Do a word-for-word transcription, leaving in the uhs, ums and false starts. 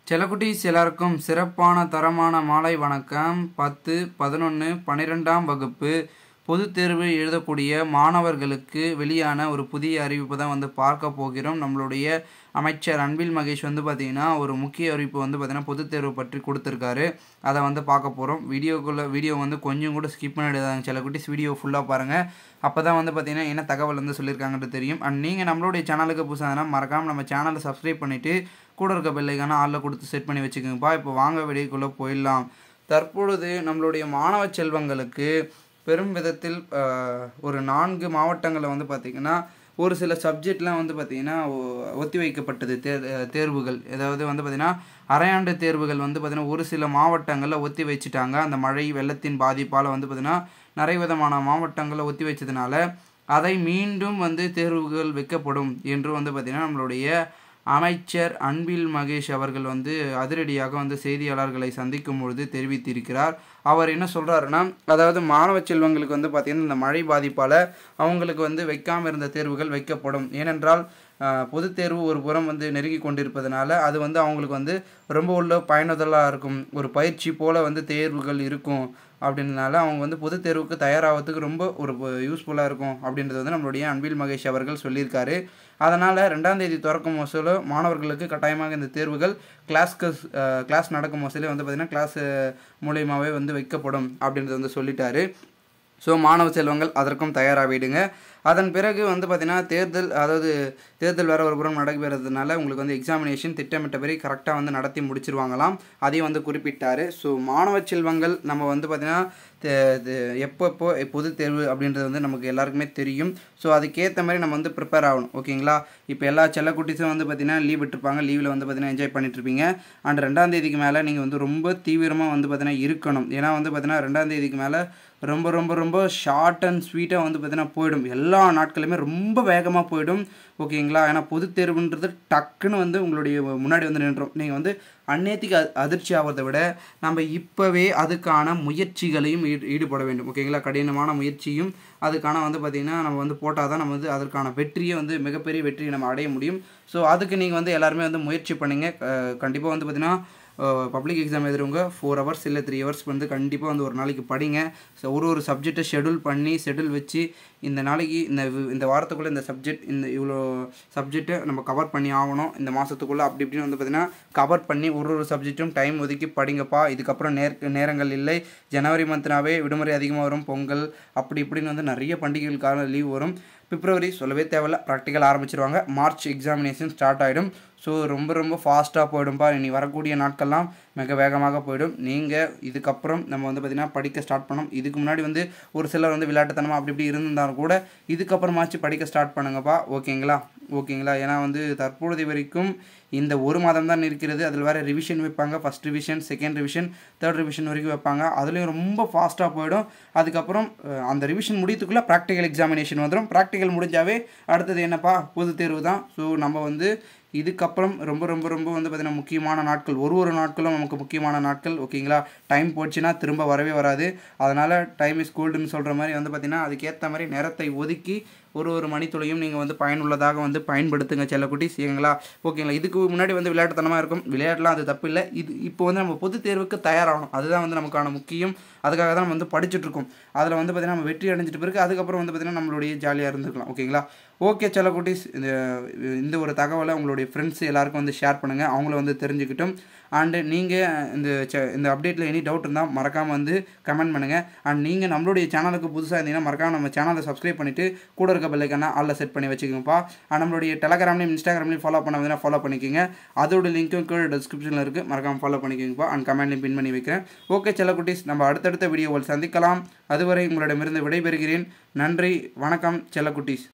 செல்லக்குட்டீஸ் எல்லாருக்கும் சிறப்பான தரமான மாலை வணக்கம். பத்து பதினொன்று பன்னிரெண்டாம் வகுப்பு பொதுத் தேர்வு எழுதக்கூடிய மாணவர்களுக்கு வெளியான ஒரு புதிய அறிவிப்பு தான் வந்து பார்க்க போகிறோம். நம்மளுடைய அமைச்சர் அன்பில் மகேஷ் வந்து பார்த்திங்கன்னா ஒரு முக்கிய அறிவிப்பு வந்து பார்த்திங்கன்னா பொதுத் தேர்வு பற்றி கொடுத்துருக்காரு. அதை வந்து பார்க்க போகிறோம். வீடியோக்குள்ளே வீடியோ வந்து கொஞ்சம் கூட ஸ்கிப் பண்ணிடுதாங்க செல்லக்குட்டீஸ், வீடியோ ஃபுல்லாக பாருங்கள். அப்போ தான் வந்து பார்த்திங்கன்னா என்ன தகவல் வந்து சொல்லியிருக்காங்கன்றது தெரியும். அண்ட் நீங்கள் நம்மளுடைய சேனலுக்கு புதுசாக மறக்காமல் நம்ம சேனலை சப்ஸ்கிரைப் பண்ணிவிட்டு கூட இருக்க பெல்லைக்கான ஆளில் கொடுத்து செட் பண்ணி வச்சுக்கோங்கப்பா. இப்போ வாங்க வீடியோக்குள்ளே போயிடலாம். தற்பொழுது நம்மளுடைய மாணவ செல்வங்களுக்கு பெரும் விதத்தில் ஒரு நான்கு மாவட்டங்களில் வந்து பார்த்திங்கன்னா ஒரு சில சப்ஜெக்ட்லாம் வந்து பார்த்திங்கன்னா ஒத்தி வைக்கப்பட்டது. தேர் தேர்வுகள் ஏதாவது வந்து பார்த்திங்கன்னா அரையாண்டு தேர்வுகள் வந்து பார்த்திங்கன்னா ஒரு சில மாவட்டங்களில் ஒத்தி வச்சுட்டாங்க. அந்த மழை வெள்ளத்தின் பாதிப்பால் வந்து பார்த்திங்கன்னா நிறைய விதமான மாவட்டங்களில் ஒத்தி வச்சதுனால அதை மீண்டும் வந்து தேர்வுகள் வைக்கப்படும் என்று வந்து பார்த்திங்கன்னா நம்மளுடைய அமைச்சர் அன்பில் மகேஷ் அவர்கள் வந்து அதிரடியாக வந்து செய்தியாளர்களை சந்திக்கும் பொழுது தெரிவித்திருக்கிறார். அவர் என்ன சொல்கிறாருன்னா, அதாவது மாணவ செல்வங்களுக்கு வந்து பார்த்திங்கன்னா இந்த மழை பாதிப்பால் அவங்களுக்கு வந்து வைக்காமல் இருந்த தேர்வுகள் வைக்கப்படும். ஏனென்றால் பொது தேர்வு ஒரு புறம் வந்து நெருங்கி கொண்டிருப்பதனால அது வந்து அவங்களுக்கு வந்து ரொம்ப உள்ள பயனுதலாக இருக்கும், ஒரு பயிற்சி போல் வந்து தேர்வுகள் இருக்கும். அப்படின்றதுனால அவங்க வந்து பொது தேர்வுக்கு தயாராகிறதுக்கு ரொம்ப ஒரு யூஸ்ஃபுல்லாக இருக்கும் அப்படின்றது வந்து நம்மளுடைய அன்பில் மகேஷ் அவர்கள் சொல்லியிருக்காரு. அதனால் ரெண்டாம் தேதி திறக்கும் மோசூல மாணவர்களுக்கு கட்டாயமாக இந்த தேர்வுகள் கிளாஸ்க்கு கிளாஸ் நடக்கும் மோசூலே வந்து பார்த்திங்கன்னா கிளாஸ் மூலியமாகவே வந்து வைக்கப்படும் அப்படின்றது வந்து சொல்லிட்டாரு. ஸோ மாணவ செல்வங்கள் அதற்கும் தயாராகிடுங்க. அதன் பிறகு வந்து பார்த்திங்கன்னா தேர்தல், அதாவது தேர்தல் வேறு ஒரு புறம் நடைபெறதுனால உங்களுக்கு வந்து எக்ஸாமினேஷன் திட்டமிட்டபடி கரெக்டாக வந்து நடத்தி முடிச்சிருவாங்களாம். அதையும் வந்து குறிப்பிட்டார். ஸோ மாணவ செல்வங்கள் நம்ம வந்து பார்த்திங்கன்னா எப்பப்போ பொது தேர்வு அப்படின்றது வந்து நமக்கு எல்லாருக்குமே தெரியும். ஸோ அதுக்கேற்ற மாதிரி நம்ம வந்து ப்ரிப்பேர் ஆகணும். ஓகேங்களா? இப்போ எல்லா செல்லக்குட்டிஸும் வந்து பார்த்திங்கன்னா லீவ் விட்டுருப்பாங்க. லீவில் வந்து பார்த்திங்கன்னா என்ஜாய் பண்ணிட்டுருப்பீங்க. அண்ட் ரெண்டாம் தேதிக்கு மேலே நீங்கள் வந்து ரொம்ப தீவிரமாக வந்து பார்த்திங்கன்னா இருக்கணும். ஏன்னா வந்து பார்த்திங்கன்னா ரெண்டாம் தேதிக்கு மேலே ரொம்ப ரொம்ப ரொம்ப ஷார்ட் அண்ட் ஸ்வீட்டாக வந்து பார்த்திங்கன்னா போயிடும். எல்லா நாட்களுமே ரொம்ப வேகமாக போயிடும். ஓகேங்களா? ஏன்னா பொது தேர்வுன்றது டக்குன்னு வந்து உங்களுடைய முன்னாடி வந்து நின்றோம். நீங்கள் வந்து அந்நேத்திக்கு அதிர்ச்சி ஆகிறத விட நம்ம இப்போவே அதுக்கான முயற்சிகளையும் ஈடு ஈடுபட வேண்டும். ஓகேங்களா? கடினமான முயற்சியும் அதுக்கான வந்து பார்த்திங்கன்னா நம்ம வந்து போட்டால் தான் நம்ம வந்து அதற்கான வெற்றியை வந்து மிகப்பெரிய வெற்றியை நம்ம அடைய முடியும். ஸோ அதுக்கு நீங்கள் வந்து எல்லாருமே வந்து முயற்சி பண்ணிங்க. கண்டிப்பாக வந்து பார்த்திங்கன்னா பப்ளிக் எக்ஸாம் எழுதுறவங்க ஃபோர் ஹவர்ஸ் இல்லை த்ரீ ஹவர்ஸ் வந்து கண்டிப்பாக வந்து ஒரு நாளைக்கு படிங்க. ஸோ ஒரு ஒரு சப்ஜெக்டை ஷெடியூல் பண்ணி ஷெடியூல் வச்சு இந்த நாளைக்கு இந்த இந்த வாரத்துக்குள்ளே இந்த சப்ஜெக்ட் இந்த இவ்வளோ சப்ஜெக்டை நம்ம கவர் பண்ணி ஆகணும் இந்த மாதத்துக்குள்ளே அப்படி இப்படின்னு வந்து பார்த்திங்கன்னா கவர் பண்ணி ஒரு ஒரு சப்ஜெக்ட்டும் டைம் ஒதுக்கி படிங்கப்பா. இதுக்கப்புறம் நேர் நேரங்கள் இல்லை. ஜனவரி மந்த்னாவே விடுமுறை அதிகமாக வரும், பொங்கல் அப்படி இப்படின்னு வந்து நிறைய பண்டிகைகளுக்கான லீவ் வரும். பிப்ரவரி சொல்லவே தேவையில்ல, ப்ராக்டிக்கல் ஆரம்பிச்சிருவாங்க. மார்ச் எக்ஸாமினேஷன் ஸ்டார்ட் ஆகிடும். ஸோ ரொம்ப ரொம்ப ஃபாஸ்ட்டாக போயிடும்பா. இனி வரக்கூடிய நாட்கள்லாம் மிக வேகமாக போயிடும். நீங்கள் இதுக்கப்புறம் நம்ம வந்து பார்த்திங்கன்னா படிக்க ஸ்டார்ட் பண்ணோம். இதுக்கு முன்னாடி வந்து ஒரு சிலர் வந்து விளையாட்டுத்தனமாக அப்படி இப்படி இருந்திருந்தாலும் கூட இதுக்கப்புறமாச்சு படிக்க ஸ்டார்ட் பண்ணுங்கப்பா. ஓகேங்களா? ஓகேங்களா? ஏன்னா வந்து தற்பொழுது வரைக்கும் இந்த ஒரு மாதம் தான் இருக்கிறது. அதில் வேறு ரிவிஷன் வைப்பாங்க. First revision, second revision, third revision வரைக்கும் வைப்பாங்க. அதுலேயும் ரொம்ப ஃபாஸ்ட்டாக போயிடும். அதுக்கப்புறம் அந்த ரிவிஷன் முடியத்துக்குள்ளே ப்ராக்டிக்கல் எக்ஸாமினேஷன் வந்துடும். ப்ராக்டிக்கல் முடிஞ்சாவே அடுத்தது என்னப்பா பொது தேர்வு தான். ஸோ நம்ம வந்து இதுக்கப்புறம் ரொம்ப ரொம்ப ரொம்ப வந்து பார்த்திங்கன்னா முக்கியமான நாட்கள், ஒரு ஒரு நாட்களும் நமக்கு முக்கியமான நாட்கள். ஓகேங்களா? டைம் போச்சுன்னா திரும்ப வரவே வராது. அதனால் டைம் இஸ் கோல்டுன்னு சொல்கிற மாதிரி வந்து பார்த்திங்கன்னா அதுக்கேற்ற மாதிரி நேரத்தை ஒதுக்கி ஒரு ஒரு மணித்துளையும் நீங்கள் வந்து பயனுள்ளதாக வந்து பயன்படுத்துங்க செல்லக்குட்டி. சரிங்களா? ஓகேங்களா? இதுக்கு முன்னாடி வந்து விளையாட்டுத்தனமாக இருக்கும். விளையாட்டுலாம் அது தப்பு இல்லை. இது இப்போ வந்து நம்ம பொது தேர்வுக்கு தயாராகணும். அதுதான் வந்து நமக்கான முக்கியம். அதுக்காக தான் நம்ம வந்து படிச்சுட்ருக்கோம். அதில் வந்து பார்த்திங்கன்னா நம்ம வெற்றி அடைஞ்சிட்டு பிறகு அதுக்கப்புறம் வந்து பார்த்திங்கன்னா நம்மளுடைய ஜாலியாக இருந்துக்கலாம். ஓகேங்களா? ஓகே செல்லக்குட்டீஸ், இந்த இந்த ஒரு தகவலை உங்களுடைய ஃப்ரெண்ட்ஸ் எல்லாருக்கும் வந்து ஷேர் பண்ணுங்கள், அவங்கள வந்து தெரிஞ்சுக்கிட்டும். அண்டு நீங்கள் இந்த இந்த அப்டேட்டில் எனி டவுட் இருந்தால் மறக்காமல் வந்து கமெண்ட் பண்ணுங்கள். அண்ட் நீங்கள் நம்மளுடைய சேனலுக்கு புதுசாக இருந்தீங்கன்னா மறக்காமல் நம்ம சேனலை சப்ஸ்கிரைப் பண்ணிவிட்டு கூட இருக்க பெல்லைக்கான ஆளில் செட் பண்ணி வச்சுக்கோங்கப்பா. அண்ட் நம்மளுடைய டெலகிராம்லையும் இன்ஸ்டாகிராம்லையும் ஃபாலோ பண்ண வந்து ஃபாலோ பண்ணிக்கோங்க. அதோட லிங்க்கும் கீழே டிஸ்கிரிப்ஷனில் இருக்குது, மறக்காமல் ஃபாலோ பண்ணிக்கோங்கப்பா. அண்ட் கமெண்ட்லையும் பின் பண்ணி வைக்கிறேன். ஓகே செல்லக்குட்டீஸ், நம்ம அடுத்தடுத்த வீடியோவில் சந்திக்கலாம். அதுவரை உங்களிடமிருந்து விடைபெறுகிறேன். நன்றி, வணக்கம் செல்லக்குட்டீஸ்.